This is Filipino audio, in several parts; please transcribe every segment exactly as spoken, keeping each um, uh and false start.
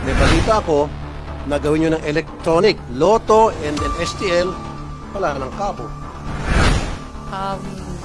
May balita ako na gawin nyo ng electronic, Lotto, and then S T L, wala ng kabo. Um,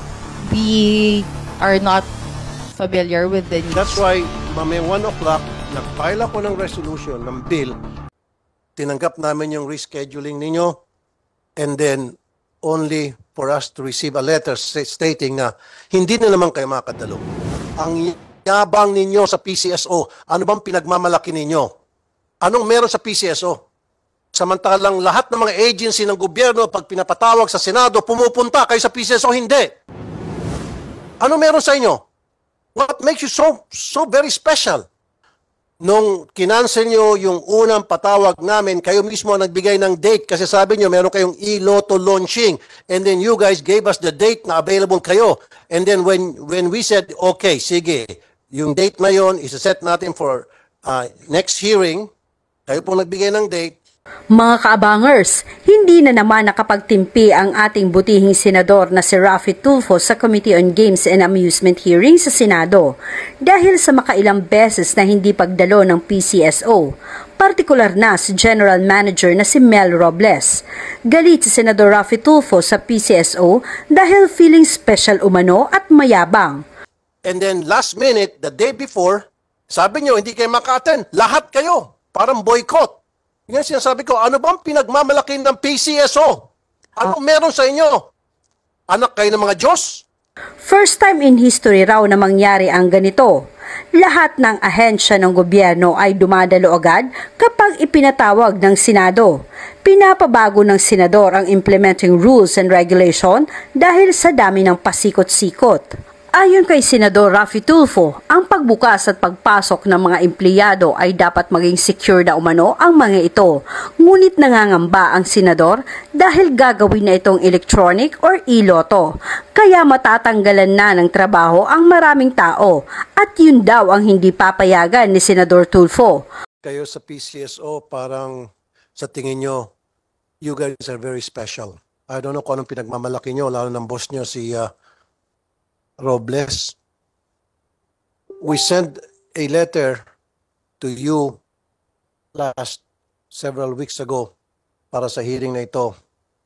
we are not familiar with the news. That's why, mamaya one o'clock, nag-file ako ng resolution, ng bill, tinanggap namin yung rescheduling ninyo, and then only for us to receive a letter stating na hindi na naman kayo makadalo. Ang yabang ninyo sa P C S O, ano bang pinagmamalaki ninyo? Anong meron sa P C S O? Samantalang lahat ng mga agency ng gobyerno, pag pinapatawag sa Senado, pumupunta kayo sa P C S O, hindi. Ano meron sa inyo? What makes you so so very special? Nung kinancel nyo yung unang patawag namin, kayo mismo ang nagbigay ng date kasi sabi nyo meron kayong e-lotto launching, and then you guys gave us the date na available kayo. And then when when we said, okay, sige, yung date na yon isa-set natin for uh, next hearing, kayo pong nagbigay ng date. Mga kaabangers, hindi na naman nakapagtimpi ang ating butihing senador na si Raffy Tulfo sa Committee on Games and Amusement hearing sa Senado dahil sa makailang beses na hindi pagdalo ng P C S O, partikular na si General Manager na si Mel Robles. Galit si Senador Raffy Tulfo sa P C S O dahil feeling special umano at mayabang. And then last minute, the day before, sabi nyo hindi kayo maka-attend, lahat kayo, parang boycott. Yan sinasabi ko, ano bang pinagmamalaki ng P C S O? Ano meron sa inyo? Anak kayo ng mga Diyos? First time in history raw na mangyari ang ganito. Lahat ng ahensya ng gobyerno ay dumadalo agad kapag ipinatawag ng Senado. Pinapabago ng Senador ang implementing rules and regulation dahil sa dami ng pasikot-sikot. Ayon kay Senador Raffy Tulfo, ang pagbukas at pagpasok ng mga empleyado ay dapat maging secure na umano ang mga ito. Ngunit nangangamba ang Senador dahil gagawin na itong electronic or e-lotto. Kaya matatanggalan na ng trabaho ang maraming tao at yun daw ang hindi papayagan ni Senador Tulfo. Kayo sa P C S O parang sa tingin nyo, you guys are very special. I don't know kung anong pinagmamalaki nyo, lalo ng boss nyo si uh, Robles. We sent a letter to you last several weeks ago para sa hearing na ito.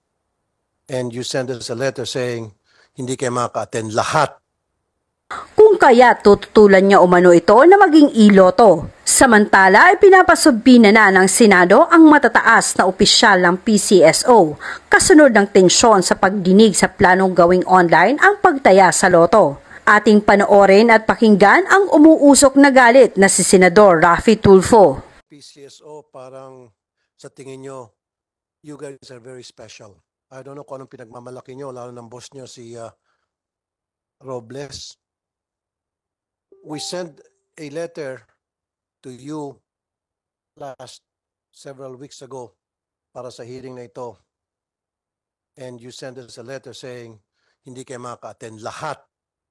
And you sent us a letter saying hindi kayo makaka-attend lahat. Kung kaya tututulan niya umano ito na maging e-lotto. Samantala ay pinapasubbi na na ng Senado ang matataas na opisyal ng P C S O, kasunod ng tensyon sa pagdinig sa planong gawing online ang pagtaya sa loto. Ating panoorin at pakinggan ang umuusok na galit na si Senador Raffy Tulfo. P C S O parang sa tingin nyo, you guys are very special. I don't know kung anong pinagmamalaki nyo, lalo ng boss nyo si uh, Robles. We sent a letter to you last several weeks ago para sa hearing na ito. And you sent us a letter saying hindi kayo makaka-attend lahat.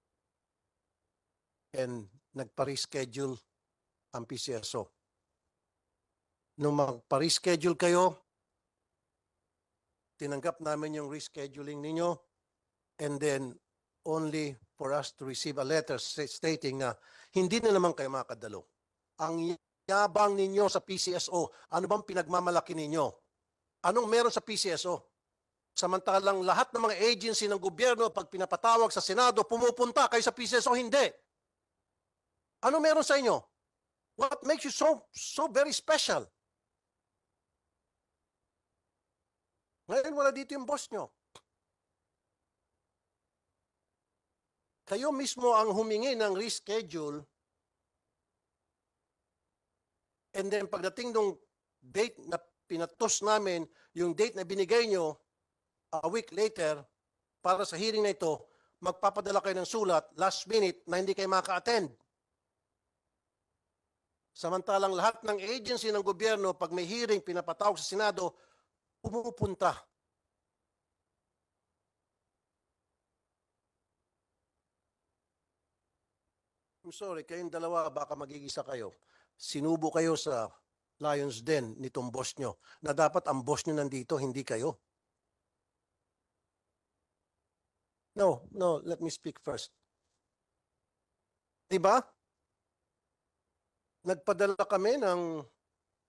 And nagpa-reschedule ang P C S O. Nung magpa-reschedule kayo, tinanggap namin yung rescheduling ninyo, and then only for us to receive a letter stating na hindi na naman kayo makadalo. Ang yabang ninyo sa P C S O, ano bang pinagmamalaki ninyo? Anong meron sa P C S O? Samantalang lahat ng mga agency ng gobyerno, pag pinapatawag sa Senado, pumupunta kayo sa P C S O, hindi. Ano meron sa inyo? What makes you so so very special? Ngayon wala dito yung boss nyo. Kayo mismo ang humingi ng reschedule, and then pagdating nung date na pinatos namin, yung date na binigay nyo, a week later, para sa hearing na ito, magpapadala kayo ng sulat, last minute, na hindi kayo maka-attend. Samantalang lahat ng agency ng gobyerno, pag may hearing, pinapatawag sa Senado, pumupunta. I'm sorry, kayong dalawa, baka magigisa kayo. Sinubo kayo sa Lions Den nitong boss nyo, na dapat ang boss nyo nandito, hindi kayo. No, no, let me speak first. Diba? Nagpadala kami ng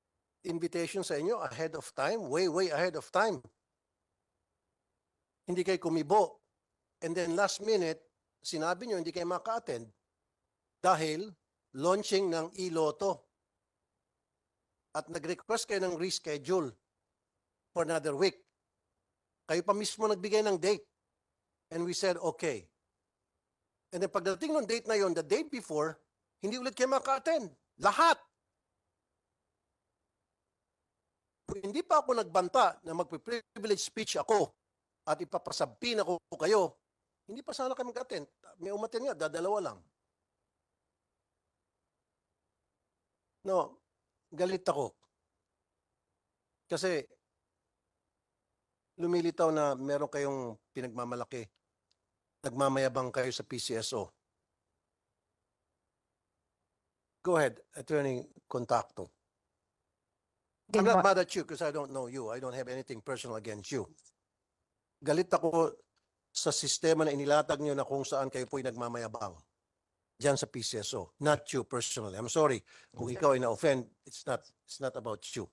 invitation sa inyo ahead of time, way, way ahead of time. Hindi kayo kumibo. And then last minute, sinabi nyo hindi kayo maka-attend dahil launching ng e-lotto. At nag-request kayo ng reschedule for another week. Kayo pa mismo nagbigay ng date. And we said, okay. And then pagdating ng date na yon, the date before, hindi ulit kayo maka-attend. Lahat. Kung hindi pa ako nagbanta na magpe-privilege speech ako at ipapasampin ako kayo, hindi pa sana kami mag-attend. May umaten nga, dadalawa lang. No, galit ako. Kasi lumilitaw na meron kayong pinagmamalaki. Nagmamayabang kayo sa P C S O. Go ahead, Attorney Contacto. I'm not mad at you because I don't know you. I don't have anything personal against you. Galit ako sa sistema na inilatag nyo na kung saan kayo po'y nagmamayabang. Diyan sa P C S O. Not you personally. I'm sorry. Kung ikaw ay na-offend, it's not, it's not about you.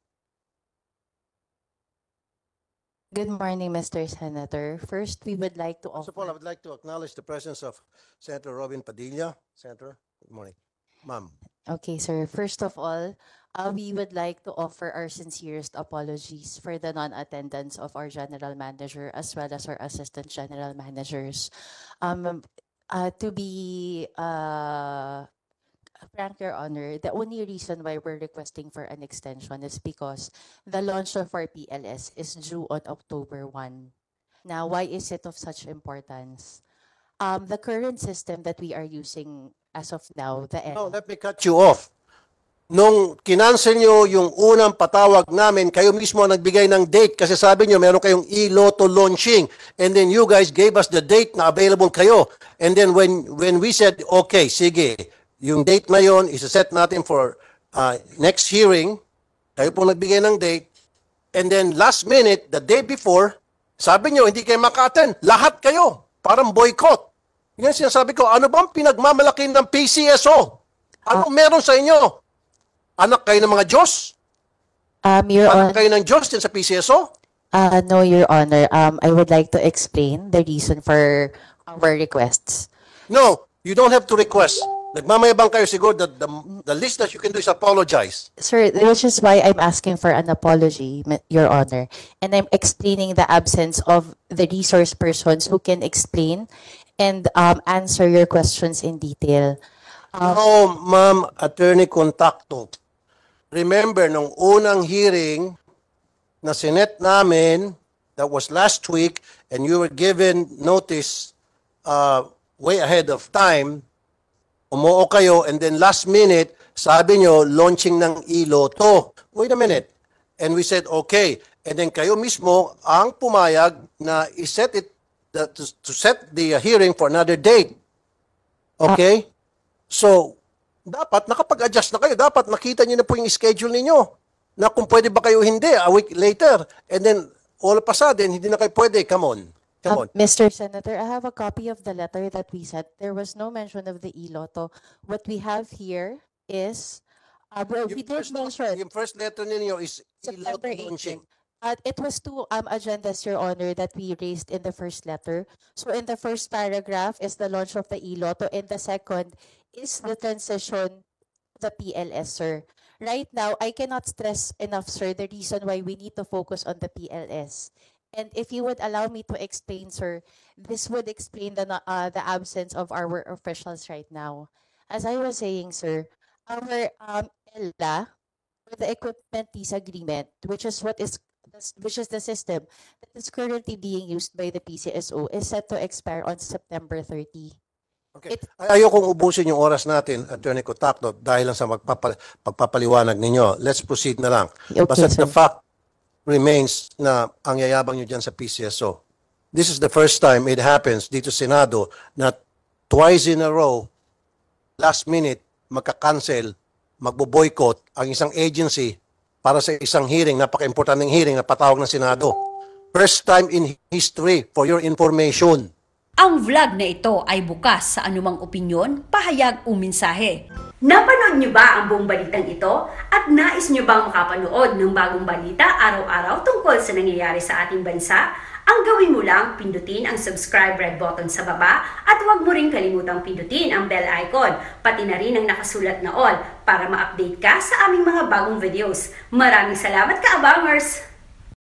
Good morning, Mister Senator. First, we would like to First offer... of all, I would like to acknowledge the presence of Senator Robin Padilla. Senator, good morning. Ma'am. Okay, sir. First of all, uh, we would like to offer our sincerest apologies for the non-attendance of our general manager as well as our assistant general managers. Um, uh, to be uh, frank, Your Honor, the only reason why we're requesting for an extension is because the launch of our P L S is due on October first. Now, why is it of such importance? Um, the current system that we are using as of now, the No, let me cut you off. Nung kinancel nyo yung unang patawag namin, kayo mismo ang nagbigay ng date kasi sabi nyo meron kayong e-lotto launching and then you guys gave us the date na available kayo. And then when when we said, okay, sige, yung date na yon isa-set natin for uh, next hearing, kayo pong nagbigay ng date, and then last minute, the day before, sabi nyo, hindi kayo maka-attend. Lahat kayo. Parang boycott. Yan sinasabi ko, ano bang pinagmamalaki ng P C S O? Anong meron sa inyo? Anak kayo ng mga Diyos? Um, Your Anak Honor, kayo ng Diyos din sa P C S O? uh, no, Your Honor. Um, I would like to explain the reason for our requests. No, you don't have to request. Nagmamayabang kayo siguro. The, the, the least that you can do is apologize. Sir, which is why I'm asking for an apology, Ma- Your Honor. And I'm explaining the absence of the resource persons who can explain and um, answer your questions in detail. No, Ma'am Attorney Contacto. Remember, nung unang hearing na sinet namin, that was last week, and you were given notice uh, way ahead of time, umuo kayo, and then last minute, sabi nyo, launching ng e-lotto. Wait a minute. And we said, okay. And then kayo mismo ang pumayag na iset it, the, to, to set the uh, hearing for another date. Okay? So, dapat nakapag-adjust na kayo. Dapat makita niyo na po yung schedule ninyo. Na kung pwede ba kayo hindi, a week later. And then, all of a sudden, hindi na kayo pwede. Come on. Come on. Um, Mister Senator, I have a copy of the letter that we sent. There was no mention of the e-lotto. What we have here is, uh, well, we Yung did first, mention yung first letter ninyo is e-lotto September launching. eighteenth. Uh, it was two um, agendas, Your Honor, that we raised in the first letter. So in the first paragraph is the launch of the e-lotto, and the second is the transition to the P L S, sir. Right now, I cannot stress enough, sir, the reason why we need to focus on the P L S. And if you would allow me to explain, sir, this would explain the, uh, the absence of our officials right now. As I was saying, sir, our um, E L A, or the equipment lease agreement, which is what is which is the system that is currently being used by the P C S O, is set to expire on September thirtieth. Okay. It- Ay- Ayokong ubusin yung oras natin, Attorney Contacto, dahil lang sa magpapa, pagpapaliwanag ninyo. Let's proceed na lang. Okay, Basta sir. the fact remains na ang yayabang nyo dyan sa P C S O. This is the first time it happens dito sa Senado na twice in a row, last minute, magka-cancel, magbo-boycott ang isang agency para sa isang hearing, napaka-importanting hearing na patawag ng Senado. First time in history, for your information. Ang vlog na ito ay bukas sa anumang opinyon, pahayag o mensahe. Napanood nyo ba ang buong balitang ito? At nais nyo bang makapanood ng bagong balita araw-araw tungkol sa nangyayari sa ating bansa? Ang gawin mo lang, pindutin ang subscribe red button sa baba at huwag mo rin kalimutang pindutin ang bell icon, pati na rin ang nakasulat na all para ma-update ka sa aming mga bagong videos. Maraming salamat ka-abangers!